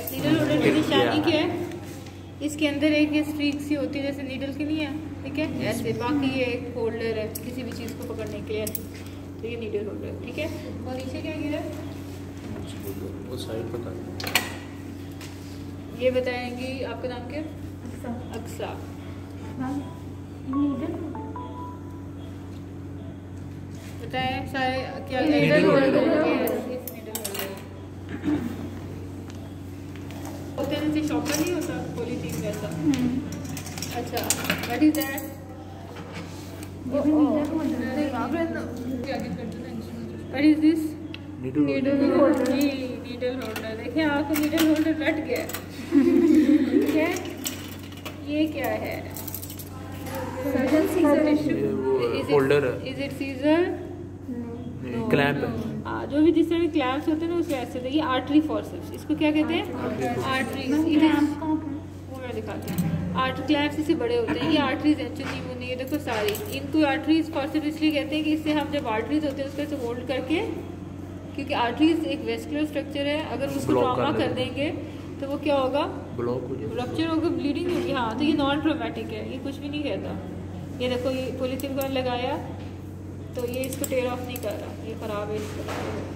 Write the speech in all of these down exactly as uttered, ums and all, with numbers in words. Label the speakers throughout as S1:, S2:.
S1: Needle holder की निशानी क्या है, इसके अंदर एक ये स्ट्रीक सी होती है जैसे नीडल की नहीं है, ठीक है ऐसे। बाकी ये एक होल्डर है किसी भी चीज़ को पकड़ने के लिए, तो ये नीडल होल्डर, ठीक है। और नीचे क्या गिरा है
S2: वो साइड पता
S1: ये बताएंगी। आपका नाम क्या? अक्सा। बताएं सारे क्या नीडल होल्डर होते हैं, जैसे शॉपर नहीं होता पॉलीथीन वैसा। अच्छा, what is that? What is this? Needle holder. Needle holder, देखिए आपको नीडल होल्डर रट गया। ठीक है, ये क्या है?
S2: होल्डर है।
S1: Is it scissor?
S2: क्लैंप है।
S1: हाँ, जो भी जिस तरह के क्लैंप्स होते हैं ना उससे ऐसे। ये आर्टरी फॉर्सेप्स, इसको क्या कहते हैं? आर्टरी। वो मैं दिखाती हूँ। आर्टरी क्लैंप्स इससे बड़े होते हैं, ये आर्टरीज हैं। चुनी मुनी ये देखो सारी, इनको आर्टरीज फॉर्सेप्स इसलिए कहते हैं कि इससे हम जब आर्टरीज होते हैं उसको ऐसे होल्ड करके, क्योंकि आर्टरीज एक वेस्कुलर स्ट्रक्चर है, अगर उसको ट्रॉमा कर देंगे तो वो क्या होगा? ब्लॉक हो जाएगा, रप्चर होगा, ब्लीडिंग होगी। हाँ, तो ये नॉन ट्रोमेटिक है, ये कुछ भी नहीं कहता। ये देखो ये पॉलीथीन को लगाया तो ये इसको टेयर ऑफ नहीं कर रहा, ये खराब है इसको।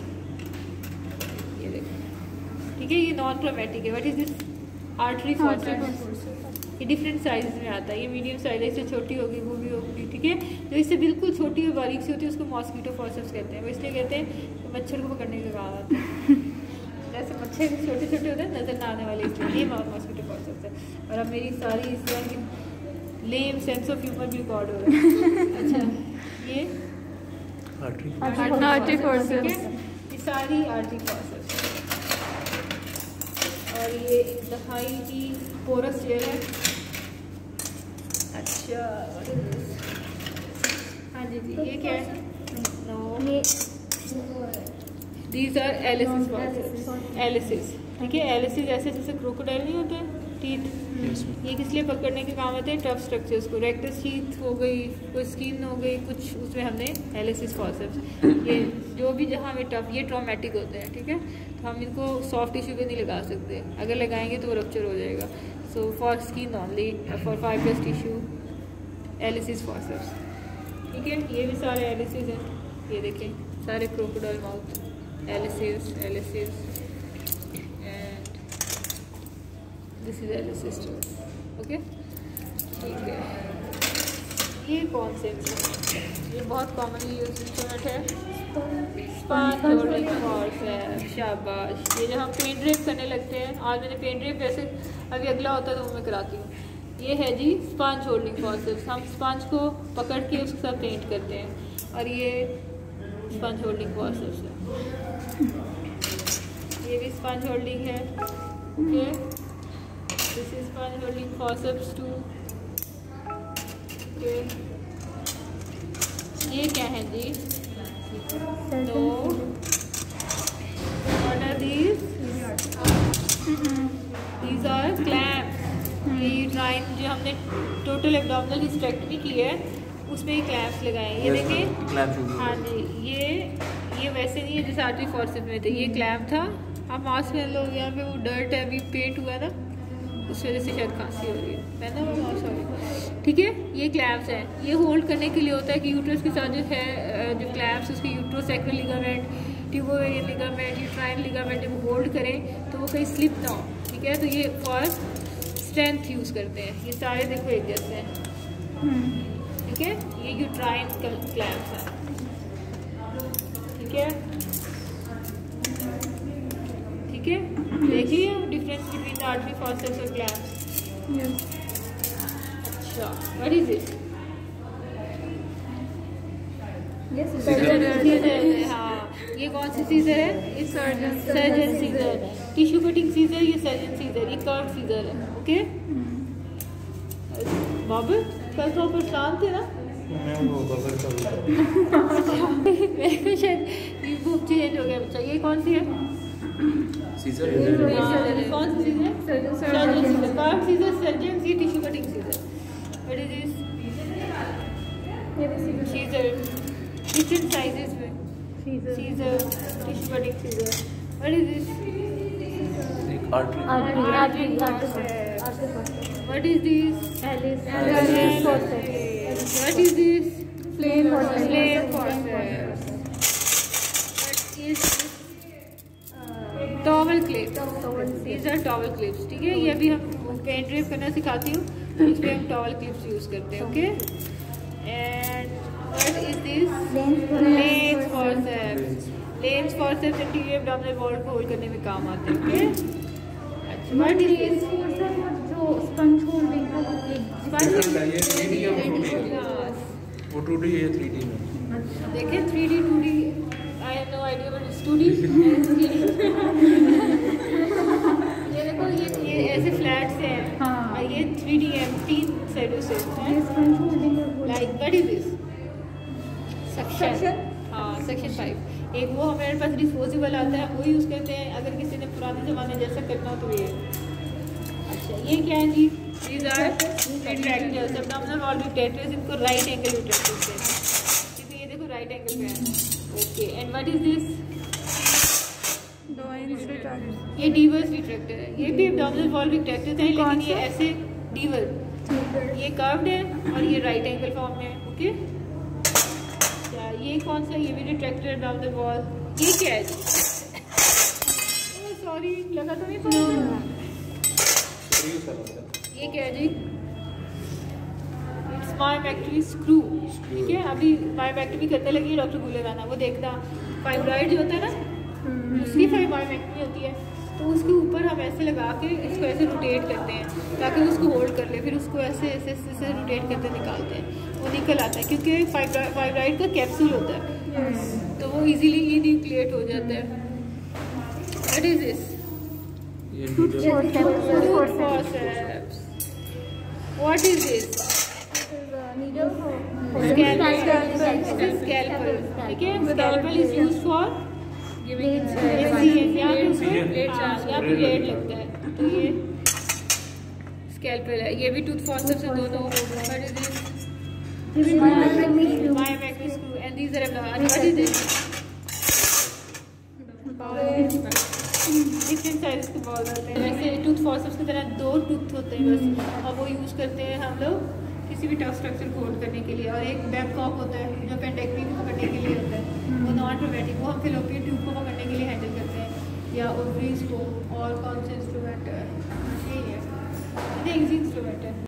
S1: ये देखो, ठीक है, ये नॉन ट्रोमेटिक है। What is this? Artery forceps. ये डिफरेंट साइज में आता है, ये मीडियम साइज है, इससे छोटी होगी वो भी होगी, ठीक है। जो इससे बिल्कुल छोटी और बारीक सी होती है उसको मॉस्कीटो फॉर्सेप्स कहते हैं। वो इसलिए कहते हैं कि मच्छर को पकड़ने का काम आता है। जैसे मच्छर छोटे छोटे होते हैं नजर ना आने वाले, इसलिए ये मॉस्कीटो फॉर्सेप्स है। और अब मेरी सारी इस तरह की लेम सेंस ऑफ ह्यूमर भी रिकॉर्ड हो रहा है। अच्छा, ये आर्टरी फॉर्सेप्स, ये सारी आर्टरी फॉर्सेप्स। और ये इंतहाई की पोरस एयर है। अच्छा, हाँ जी जी, ये क्या है? No, these are Allis forceps. Allis, ठीक है। एलिसिस ऐसे जैसे क्रोकोडाइल नहीं होते टीथ, ये किस लिए पकड़ने के काम आते हैं? टफ स्ट्रक्चर्स को। रेक्टस टीथ हो गई, कोई स्किन हो गई कुछ, उसमें हमने एलिसिस फॉर्सेप्स, ये जो भी जहाँ में टफ, ये ट्रॉमेटिक होते हैं, ठीक है। तो हम इनको सॉफ्ट टिश्यू पे नहीं लगा सकते, अगर लगाएंगे तो वो रप्चर हो जाएगा। So for skin only, for fibrous tissue Allis forceps, ठीक है। ये भी सारे एलिसिस हैं, ये देखें सारे crocodile mouth Allis, Allis and this is Allis two, okay, ठीक है। ये कौन से इंस्ट्रूमेंट? ये बहुत कॉमनली यूज इंस्ट्रूमेंट है, स्पान होल्डिंग फॉर्सेप्स। शाबाश। ये जो हम पेंट ड्रेप करने लगते हैं, आज मैंने पेंट ड्रेप वैसे अभी अगला होता है तो वो मैं कराती हूँ। ये है जी स्पंज होल्डिंग फॉर्सेप्स, हम स्पंज को पकड़ के उसके साथ पेंट करते हैं, और ये स्पंज होल्डिंग फॉर्सेप्स है। ये भी स्पंज होल्डिंग है, okay. This is sponge holding forceps two, okay. ये क्या है जी? No, what are these? These are clamps. ये यूट्राइन जो हमने टोटल एब्डोमिनल हिस्टेक्टमी की है उसमें ये क्लैम्प्स लगाए हैं, ये देखिए। हाँ जी, ये ये वैसे नहीं है जैसे आर्टरी फॉर्सेप्स में थे, ये क्लैम्प था। आप मास्क पहन लो, यहाँ पे वो डर्ट है, अभी पेंट हुआ ना, उस वजह से शायद खांसी हो रही है, पहना हुआ, सॉरी, ठीक है। ये क्लैम्प्स हैं, ये होल्ड करने के लिए होता है कि यूट्रस के साथ जो है जो क्लैम्प्स, उसके uterosacral ligament, tubo-ovarian ligament, uterine ligament जब होल्ड करें तो वो कहीं स्लिप ना हो, ठीक है। तो ये फॉर स्ट्रेंथ यूज़ करते हैं। ये सारे देखो एक जैसे हैं, ठीक है। ये यूट्राइन क्लैम्प्स हैं, ठीक है, ठीक है। देखिए डिफरेंस बिटवीन आर्टरी फॉर्सेप्स और क्लैम्प्स। अच्छा, व्हाट इज इट? हाँ, ये कौन सी सीजर है? इस surgeon surgeon scissor, tissue cutting scissor, ये सर्जन सीजर, ये कर्व सीजर है, ओके। बाबर कल तो परेशान थे ना? मेरे को शायद ये बुक चेंज हो गया बच्चा। ये कौन सी है?
S2: सीजर।
S1: कौन सी scissor? Surgeon scissor, curve scissor, surgeon, ये tissue cutting scissor. What is this? Scissor, different sizes में। Scissor, tissue cutting scissor. What is this?
S2: Artery
S3: artery
S1: What is this?
S3: Alice
S1: Alice
S3: forceps.
S1: What is this?
S3: Flame forceps.
S1: Flame forceps. What is this? Towel clips. These are towel clips. ठीक है, ये भी हम pen drape करना सिखाती हूँ, इसलिए हम towel clips यूज करते हैं. Okay. And what is this? Lens forceps. Lens forceps anterior abdominal wall को होल्ड करने में काम आते हैं. ओके. What is this?
S3: जो स्पंज होल्डिंग का
S2: ये थ्री डी या टू डी? वो टू डी है, थ्री डी में.
S1: देखें three D two D. I have no idea what is two D. ये देखो, ये ये ऐसे फ्लैट से हैं.
S3: हाँ.
S1: और ये थ्री डी है, तीन साइडों से हैं.
S3: Sponge holding
S1: Like what is this? Suction. हाँ, सेक्शन फाइव. एक वो हमारे पास डिस्पोजेबल आता है, वो यूज़ करते हैं अगर किसी ने पुराने ज़माने जैसा करना हो तो ये. अच्छा, ये क्या है जी? These are retractors. abdominal wall retractors. इनको राइट एंगल retractors कहते हैं, क्योंकि ये देखो राइट एंगल पे है. Okay. And what is this? ये डीवर्स रिट्रैक्टर है. ये भी abdominal wall retractors हैं, लेकिन ये ऐसे डीवर, ये कर्व्ड है और ये राइट एंगल फॉर्म में है. ओके. ये कौन सा? ये भी रिट्रैक्टर डाउन द वॉल. ये क्या है? सॉरी, लगा तो नहीं पड़ा. ये क्या है जी? It's मायोमेक्टरी screw. ठीक है, अभी मायोमेक्टरी करने लगी है डॉक्टर गुलेराना. वो देखना फाइब्रॉइड जो होता है ना, उसकी मायोमेक्टरी होती है, तो उसके ऊपर हम ऐसे लगा के इसको ऐसे रोटेट करते हैं ताकि उसको होल्ड कर ले. फिर उसको ऐसे ऐसे ऐसे रोटेट करते निकालते हैं, वो निकल आता है, क्योंकि फाइब्रॉइड का कैप्सूल होता है. yes. तो वो इजीली इन्यूक्लिएट हो जाता है. What is this? What is this? Scalpel. ठीक है, स्कैल्पल इज यूज्ड फॉर यहाँ पे ब्लेड लगता है, तो ये स्कैल्पल है. ये भी टूथ फॉर्सेप्स है दोनों. What is this? Myomectomy screw. And these are what is this? Different size के बॉल होते हैं. वैसे टूथ फॉर्सेप्स की तरह दो टूथ होते हैं बस, और वो यूज़ करते हैं हम लोग किसी भी टफ स्ट्रक्चर को होल्ड करने के लिए. और एक बैबकॉक होता है जो पेंडेक्टमी को पकड़ने के लिए होता है, वो नॉन ट्रोमेटिक, वो हम फिलोपियन ट्यूब को पकड़ने के लिए हैंडल करते हैं, या ओवरीज को. और कौन से इंस्ट्रूमेंट है? यही है, इंस्ट्रूमेंट है.